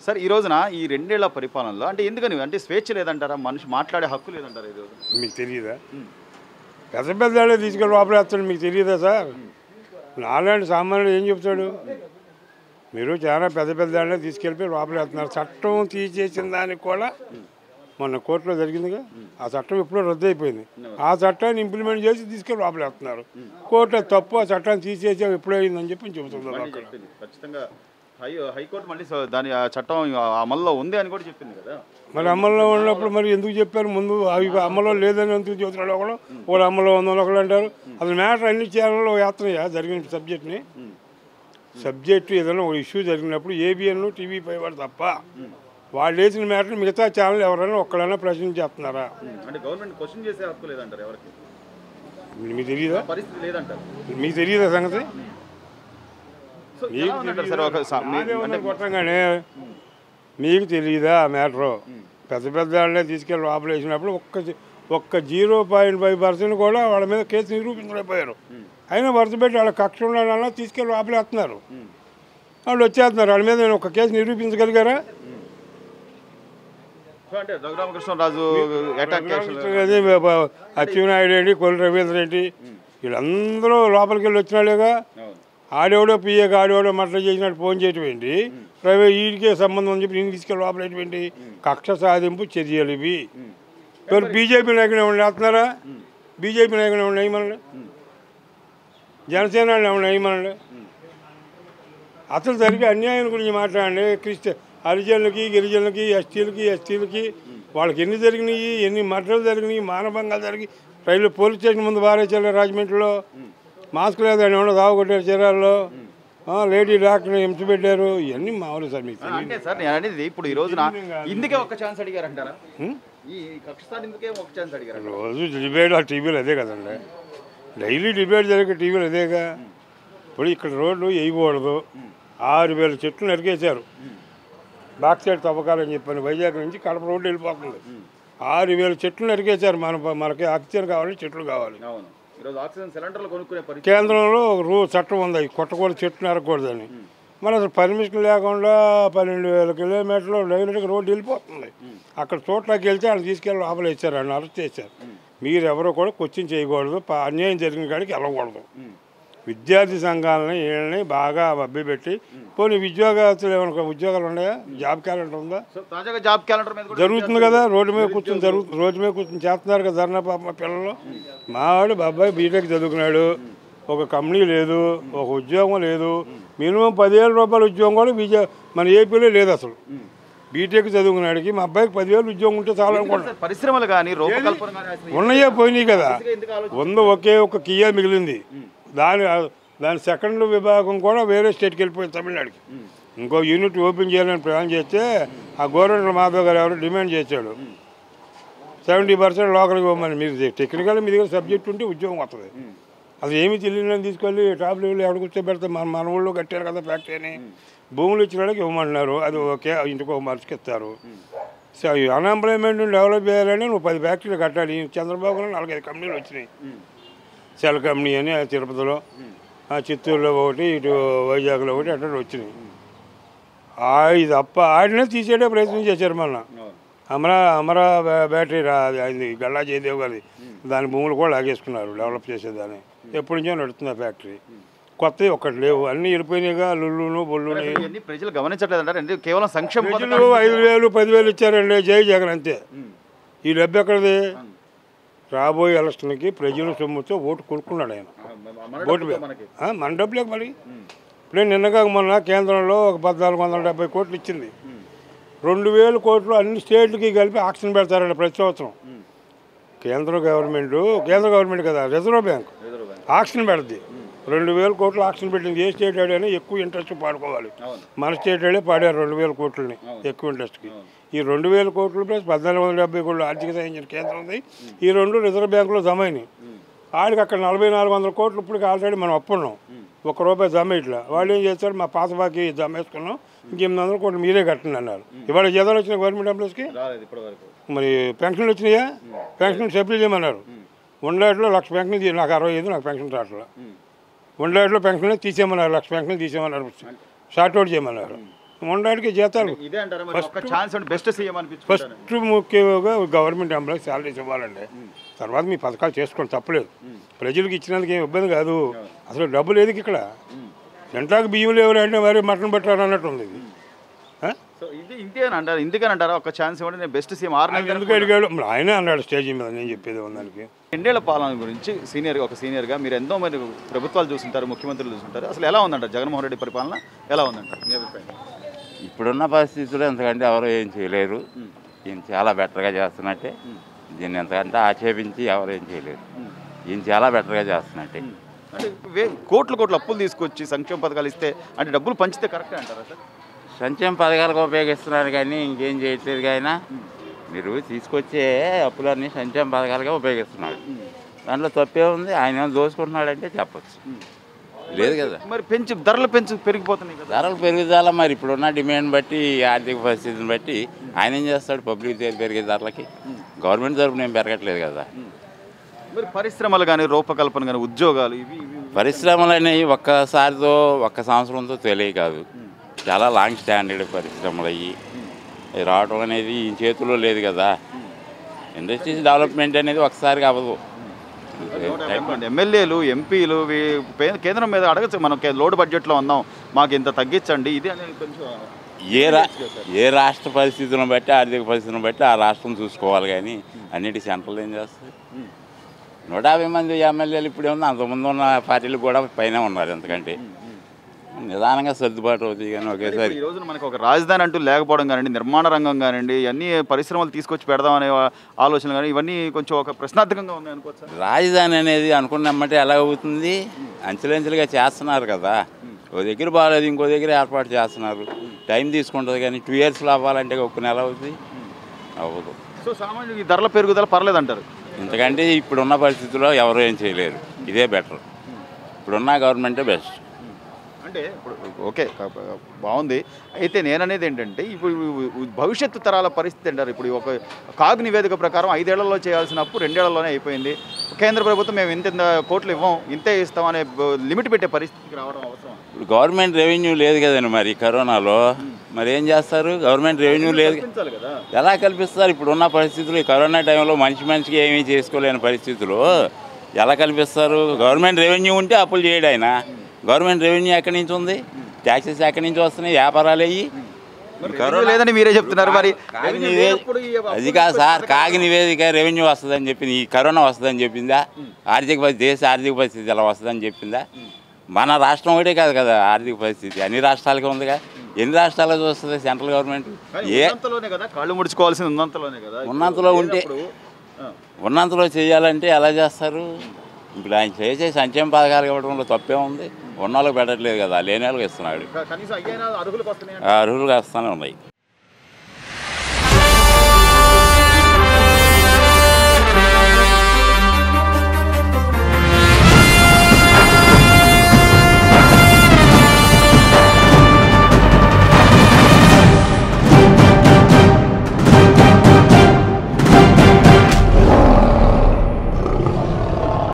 Sir ఈ రోజున ఈ 2 ఏళ్ల పరిపాలనలో అంటే ఎందుకని అంటే స్వేచ్ఛ లేదంటారా? మనిషి మాట్లాడే హక్కు లేదంటారా ఈ రోజు? మీకు తెలియదా? పెద్ద పెద్దవాళ్ళే తీసుకెళ్ళి లోపలేస్తాడు, మీకు తెలియదా సార్? నాలాంటి సామాన్యుడు ఏం చెప్తాడు? మీరు చాలా పెద్ద పెద్దవాళ్ళే తీసుకెళ్ళిపోయి లోపలేస్తున్నారు. చట్టం తీసేసిన దానికి కూడా మొన్న కోర్టులో జరిగిందిగా, ఆ చట్టం ఎప్పుడో రద్దు అయిపోయింది. ఆ చట్టాన్ని ఇంప్లిమెంట్ చేసి తీసుకెళ్ళి లోపలేస్తున్నారు. కోర్టు తప్పు, ఆ చట్టాన్ని తీసేసి ఎప్పుడో అయిందని చెప్పి చెబుతున్నారు అక్కడ. ఖచ్చితంగా హైకోర్టు మళ్ళీ దాని ఆ చట్టం అమల్లో ఉంది అని కూడా చెప్పింది కదా. మరి అమల్లో ఉన్నప్పుడు మరి ఎందుకు చెప్పారు ముందు? అవి అమల్లో లేదని ఎందుకు చెబుతున్నాడు? ఒకడు అమల్లో ఉందని ఒకళ్ళు అంటారు. అసలు మ్యాటర్ అన్ని ఛానల్లో యాత్రయ్యా జరిగిన సబ్జెక్ట్ని. సబ్జెక్టు ఏదైనా ఒక ఇష్యూ జరిగినప్పుడు ఏబిఎన్ TV5 వాడు తప్ప వాళ్ళు వేసిన మ్యాటర్ మిగతా ఛానల్ ఎవరైనా ఒక్కడైనా ప్రశ్నించేస్తున్నారా? అంటే గవర్నమెంట్ క్వశ్చన్ చేసే హక్కు లేదంటారు ఎవరికి? మీకు తెలియదా? పరిస్థితి లేదంటారు. మీకు తెలియదా సంగతి? కొట్టంగానే మీకు తెలియదా ఆ మ్యాటరు? పెద్ద పెద్ద వాళ్ళనే తీసుకెళ్ళి లోపలేసినప్పుడు ఒక్క 0.5% కూడా వాళ్ళ మీద కేసు నిరూపించలేకపోయారు. అయినా వరుస పెట్టి వాళ్ళ కక్ష ఉండాలన్నా తీసుకెళ్ళి లోపలేస్తున్నారు. వాళ్ళు వచ్చేస్తున్నారు. వాళ్ళ మీద ఒక కేసు నిరూపించగలిగారా? అచ్చెన్నాయుడు ఏంటి, కొల్లి రవీంద్ర ఏంటి, వీళ్ళందరూ లోపలికి వెళ్ళి వచ్చినాళ్ళేగా. ఆడేవాడో పిఏగా ఆడేవాడో మట్ల చేసినట్టు ఫోన్ చేయటం ఏంటి? వీడికే సంబంధం అని చెప్పి నేను తీసుకెళ్ళి లోపలేయటం ఏంటి? కక్ష సాధింపు చర్యలు ఇవి. బీజేపీ నాయకులు ఏమన్నా వేస్తున్నారా? బీజేపీ నాయకులు ఏమన్నా వేయమనండి, జనసేన ఏమన్నా వేయమనండి. అసలు జరిగే అన్యాయం గురించి మాట్లాడండి. హరిజనులకి, గిరిజనులకి, ఎస్టీలకి వాళ్ళకి ఎన్ని జరిగినాయి, ఎన్ని మర్డర్లు జరిగినాయి, మానభంగాలు జరిగి పోలీస్ స్టేషన్ ముందు బారేసారు. రాజమండ్రిలో మాస్క్ లేదని ఏమన్నా దావగొట్టారు. చీరాల్లో లేడీ డాక్టర్ని హింస పెట్టారు. ఇవన్నీ మామూలు సార్. మీకు అంటే సార్ నేను అనేది ఇప్పుడు ఈ రోజున ఇందుకే ఒక ఛాన్స్ అడిగారంటారా? రోజు డిబేట్ ఆ టీవీలో అదే కదండి, డైలీ డిబేట్ జరిగే టీవీలో అదేగా. ఇప్పుడు ఇక్కడ రోడ్లు వేయకూడదు, 6,000 చెట్లు నరికేశారు. బ్యాక్ సైడ్ తవ్వకాలని చెప్పాను. వైజాగ్ నుంచి కడప రోడ్డు వెళ్ళిపోతుంది. 6,000 చెట్లు నరికేశారు. మనకి ఆక్సిజన్ కావాలి, చెట్లు కావాలి. కేంద్రంలో చట్టం ఉంది, కొట్టకూడదు, చెట్లు నరకూడదని. మరి అసలు పర్మిషన్ లేకుండా 12,000 కిలోమీటర్లు డైరెక్ట్గా రోడ్డు వెళ్ళిపోతుంది. అక్కడ చోట్లకి వెళ్తే వాళ్ళు తీసుకెళ్ళి లోపల ఇచ్చారు, వాళ్ళు అరెస్ట్ చేశారు. మీరు ఎవరో కూడా క్వశ్చన్ చేయకూడదు, అన్యాయం జరిగిన కాడికి వెళ్ళకూడదు. విద్యార్థి సంఘాలని వీళ్ళని బాగా మభ్యపెట్టి పోనీ ఉద్యోగాలు ఏమన్నా ఉద్యోగాలు ఉన్నాయా? జాబ్ క్యాలెండర్ ఉందా? జాబ్ క్యాలెండర్ జరుగుతుంది కదా, రోడ్డు మీద కూర్చొని రోడ్డు మీద కూర్చొని చేస్తున్నారు కదా ధర్నా. పాప పిల్లలు, మావాడు బాబాయ్ బీటెక్ చదువుకున్నాడు, ఒక కంపెనీ లేదు, ఒక ఉద్యోగం లేదు. మినిమం 10,000 రూపాయల ఉద్యోగం కూడా మన ఏపీలో లేదు అసలు. బీటెక్ చదువుకున్నాడికి మా అబ్బాయికి 10,000 ఉద్యోగం ఉంటే చాలా అనుకుంటా. పరిశ్రమలు కానీ ఉన్నాయే పోయినాయి కదా. ఒకే ఒక కియా మిగిలింది. దాని సెకండ్ విభాగం కూడా వేరే స్టేట్కి వెళ్ళిపోయింది, తమిళనాడుకి. ఇంకో యూనిట్ ఓపెన్ చేయాలని ప్లాన్ చేస్తే ఆ గవర్నమెంట్ మాధవ్ గారు ఎవరు డిమాండ్ చేశాడు 70% లోకల్కి ఇవ్వమని. మీరు టెక్నికల్ మీ దగ్గర సబ్జెక్ట్ ఉంటే ఉద్యోగం వస్తుంది. అది ఏమీ తెలియని తీసుకెళ్ళి టాప్ లెవెల్ ఎవరు కూర్చోబెడతాం? మన ఊళ్ళో కట్టారు కదా ఫ్యాక్టరీ అని. భూములు ఇచ్చిన వాళ్ళకి ఇవ్వమంటున్నారు, అది ఓకే, ఇంటికి ఒక మనిషికి ఇస్తారు. సో అన్ఎంప్లాయ్మెంట్ డెవలప్ చేయాలని నువ్వు 10 ఫ్యాక్టరీలు కట్టాలి. చంద్రబాబులో 4-5 కంపెనీలు వచ్చినాయి. సెల్ కంపెనీ అని తిరుపతిలో, చిత్తూరులో ఒకటి, ఇటు వైజాగ్లో ఒకటి, అట్లా వచ్చినాయి. ఇది ఆడినే తీసేటే ప్రయత్నం చేశారు. మొన్న అమరా బ్యాటరీ అయింది గల్లా జయదేవ్ గారి, దాని భూములు కూడా లాగేసుకున్నారు డెవలప్ చేసేదాన్ని. ఎప్పటి నుంచో నడుస్తుంది ఆ ఫ్యాక్టరీ. కొత్తవి ఒక్కటి లేవు, అన్నీ వెళ్ళిపోయినాయిగా. లుల్లును బొల్లుని ప్రజలు గమనించట్లేదంటారు. కేవలం సంక్షేమ 5,000 10,000 ఇచ్చారండి జై జగన్, అంతే. ఈ డబ్బు ఎక్కడిది? రాబోయే ఎలక్షన్కి ప్రజల సొమ్ముతో ఓటు కొనుక్కున్నాడు ఆయన. ఓటు మన డబ్బులేక మరి. ఇప్పుడే నిన్నగా మొన్న కేంద్రంలో ఒక 1,470 కోట్లు ఇచ్చింది. 2,000 కోట్లు అన్ని స్టేట్లకి కలిపి ఆక్షన్ పెడతారండి ప్రతి సంవత్సరం. కేంద్ర గవర్నమెంట్ కదా, రిజర్వ్ బ్యాంక్ ఆక్షన్ పెడుతుంది. 2,000 కోట్లు ఆక్షన్ పెట్టింది. ఏ స్టేట్ అయినా ఎక్కువ ఇంట్రెస్ట్ పాడుకోవాలి. మన స్టేట్ వాళ్ళే పాడారు 2,000 కోట్లని ఎక్కువ ఇంట్రెస్ట్కి. ఈ 2,000 కోట్లు ప్లస్ 1,470 కోట్లు ఆర్థిక సాయం కేంద్రం ఉంది. ఈ 2 రిజర్వ్ బ్యాంకులో జమ అయినాయి. ఆడికి అక్కడ 4,400 కోట్లు ఇప్పటికి ఆల్రెడీ మనం అప్పున్నాం. ₹1 జమ ఇట్లా. వాళ్ళు ఏం చేస్తారు, మా పాత బాకీ జమ వేసుకున్నాం, ఇంక800 కోట్లు మీరే కట్టండి అన్నారు. ఇవాళ జీతాలు వచ్చినాయి గవర్నమెంట్ ఎంప్లాయీస్కి. మరి పెన్షన్లు వచ్చినాయా? పెన్షన్ సప్లై చేయమన్నారు. ఉండేట్లో 1,00,000 పెన్షన్, నాకు 65, నాకు పెన్షన్ రావట్లా. ఉండేట్లో పెన్షన్లు తీసేయమన్నారు, 1,00,000 పెన్షన్లు తీసేయమన్నారు, షార్ట్ అవుట్ చేయమన్నారు. ఉండడానికి జీతాలు ఇదే అంటారా మరి ఒక్క ఛాన్స్ అంటే బెస్ట్ సీఎం అనిపించుకుంటారు. ఫస్ట్ ముఖ్యంగా గవర్నమెంట్ ఎంప్లాయీస్ శాలరీస్ ఇవ్వాలండి. తర్వాత మీ పథకాలు చేసుకోండి, తప్పలేదు. ప్రజలకు ఇచ్చినందుకు ఏం ఇబ్బంది కాదు. అసలు డబ్బులు ఏదికి ఇక్కడ గంటలకు బియ్యం లేవు అంటే మరి మటన్ పెట్టారు అన్నట్టు ఉంది ఇది. సో ఇది ఇంతేనంటారు, ఇందుకనంటారా ఒక్క ఛాన్స్ ఇవ్వండి నేను బెస్ట్ సీఎం 6 నెలలు ఎందుకు అడిగాడు మరి ఆయనే అన్నాడు స్టేజ్ మీద. నేను చెప్పేది దానికి 2 ఏళ్ల పాలన గురించి సీనియర్గా మీరు ఎంతో మంది ప్రభుత్వాలు చూస్తుంటారు, ముఖ్యమంత్రులు చూస్తుంటారు. అసలు ఎలా ఉందంటారు జగన్మోహన్ రెడ్డి పరిపాలన ఎలా ఉందంటారు మీ అభిప్రాయం? ఇప్పుడున్న పరిస్థితుల్లో ఎంతకంటే ఎవరు ఏం చేయలేరు. ఈయన చాలా బెటర్గా చేస్తున్నట్టే. దీన్ని ఎంతకంటే ఆక్షేపించి ఎవరు ఏం చేయలేరు. ఈయన చాలా బెటర్గా చేస్తున్నట్టే. అంటే కోట్ల అప్పులు తీసుకొచ్చి సంక్షేమ పథకాలు ఇస్తే అంటే డబ్బులు పంచితే కరెక్టే అంటారా సార్? సంక్షేమ పథకాలకు ఉపయోగిస్తున్నారు కానీ ఇంకేం చేయట్లేదు. కానీ మీరు తీసుకొచ్చే అప్పులన్నీ సంక్షేమ పథకాలుగా ఉపయోగిస్తున్నాడు. దాంట్లో తప్పే ఉంది. ఆయన దోసుకుంటున్నాడంటే చెప్పచ్చు. లేదు కదా. మరి ధరలు పెరిగిపోతున్నాయి కదా. ధరలు పెరుగుదల మరి ఇప్పుడున్న డిమాండ్ బట్టి ఆర్థిక పరిస్థితిని బట్టి ఆయన ఏం చేస్తాడు? పబ్లిక్ పెరిగే ధరలకి గవర్నమెంట్ తరపున ఏం పెరగట్లేదు కదా. మరి పరిశ్రమలు కానీ రూపకల్పన కానీ ఉద్యోగాలు ఇవి పరిశ్రమలు అనేవి ఒక్క సంవత్సరంతో తెలియ కాదు. చాలా లాంగ్ స్టాండర్డ్ పరిశ్రమలు అయ్యి రావడం అనేది ఈ చేతుల్లో లేదు కదా. ఇండస్ట్రీస్ డెవలప్మెంట్ అనేది ఒకసారి అవ్వదు. ఎమ్మెల్యేలు ఎంపీలు కేంద్రం మీద అడగచ్చు, మనం లోడ్ బడ్జెట్లో ఉన్నాం మాకు ఇంత తగ్గించండి ఇది అనేది కొంచెం ఏ రాష్ట్ర పరిస్థితులను బట్టి ఆర్థిక పరిస్థితులను బట్టి ఆ రాష్ట్రం చూసుకోవాలి. కానీ అన్నిటి సెంట్రల్ ఏం చేస్తుంది? 150 మంది ఎమ్మెల్యేలు ఇప్పుడు ఉంది. అంతకుముందు ఉన్న పార్టీలు కూడా పైన ఉన్నారు. ఎందుకంటే నిదానంగా సర్దుబాటు అవుతాయి. కానీ ఒకేసారి ఈ రోజున మనకు ఒక రాజధాని అంటూ లేకపోవడం కానివ్వండి, నిర్మాణ రంగం కానివ్వండి, అన్ని పరిశ్రమలు తీసుకొచ్చి పెడదామనే ఆలోచనలు కానీ ఇవన్నీ కొంచెం ఒక ప్రశ్నార్థకంగా ఉన్నాయి అనుకోవచ్చు. రాజధాని అనేది అనుకున్నమ్మంటే ఎలా అవుతుంది? అంచెలంచెలుగా చేస్తున్నారు కదా. ఓ దగ్గర బాగాలేదు, ఇంకో దగ్గర ఏర్పాటు చేస్తున్నారు. టైం తీసుకుంటుంది. కానీ 2 yearsలో అవ్వాలంటే ఒక్క నెల అవుతుంది, అవ్వదు. సో సామాన్యుడికి ధరల పెరుగుదల పర్లేదంటారు. ఎందుకంటే ఇప్పుడున్న పరిస్థితుల్లో ఎవరు ఏం చేయలేరు. ఇదే బెటర్. ఇప్పుడున్న గవర్నమెంటే బెస్ట్. అంటే ఇప్పుడు ఓకే బాగుంది. అయితే నేననేది ఏంటంటే ఇప్పుడు భవిష్యత్తు తరాల పరిస్థితి అంటారు. ఇప్పుడు ఒక కాగ్ నివేదిక ప్రకారం 5 ఏళ్లలో చేయాల్సిన అప్పు 2 ఏళ్లలోనే అయిపోయింది. కేంద్ర ప్రభుత్వం మేము ఇంత కోట్లు ఇవ్వం, ఇంతే ఇస్తాం అనే లిమిట్ పెట్టే పరిస్థితికి రావడం అవసరం. ఇప్పుడు గవర్నమెంట్ రెవెన్యూ లేదు కదండి. మరి కరోనాలో మరి ఏం చేస్తారు? గవర్నమెంట్ రెవెన్యూ లేదు కదా. ఎలా కల్పిస్తారు? ఇప్పుడున్న పరిస్థితులు ఈ కరోనా టైంలో మనిషికి ఏమీ చేసుకోలేని పరిస్థితులు ఎలా కల్పిస్తారు? గవర్నమెంట్ రెవెన్యూ ఉంటే అప్పులు చేయడు ఆయన. గవర్నమెంట్ రెవెన్యూ ఎక్కడి నుంచి ఉంది? ట్యాక్సెస్ ఎక్కడి నుంచి వస్తున్నాయి? వ్యాపారాలు అయ్యి లేదని మీరే చెప్తున్నారు. మరి అది కాదు సార్, కాగి నివేదిక రెవెన్యూ వస్తుందని చెప్పింది. ఈ కరోనా వస్తుందని చెప్పిందా? దేశ ఆర్థిక పరిస్థితి ఎలా వస్తుందని చెప్పిందా? మన రాష్ట్రం ఒకటే కాదు కదా ఆర్థిక పరిస్థితి, అన్ని రాష్ట్రాలకి ఉందిగా. ఎన్ని రాష్ట్రాలకు వస్తుంది సెంట్రల్ గవర్నమెంట్? కాళ్ళు ముడుచుకోవాల్సింది ఉన్నంతలో ఉంటే ఉన్నంతలో చేయాలంటే ఎలా చేస్తారు? ఇప్పుడు ఆయన చేసే సంక్షేమ పథకాలు ఇవ్వడంలో తప్పే ఉంది. ఉన్న వాళ్ళకి పెట్టట్లేదు కదా, లేని వాళ్ళకి ఇస్తున్నాడు. అర్హులకు వస్తూనే ఉన్నాయి.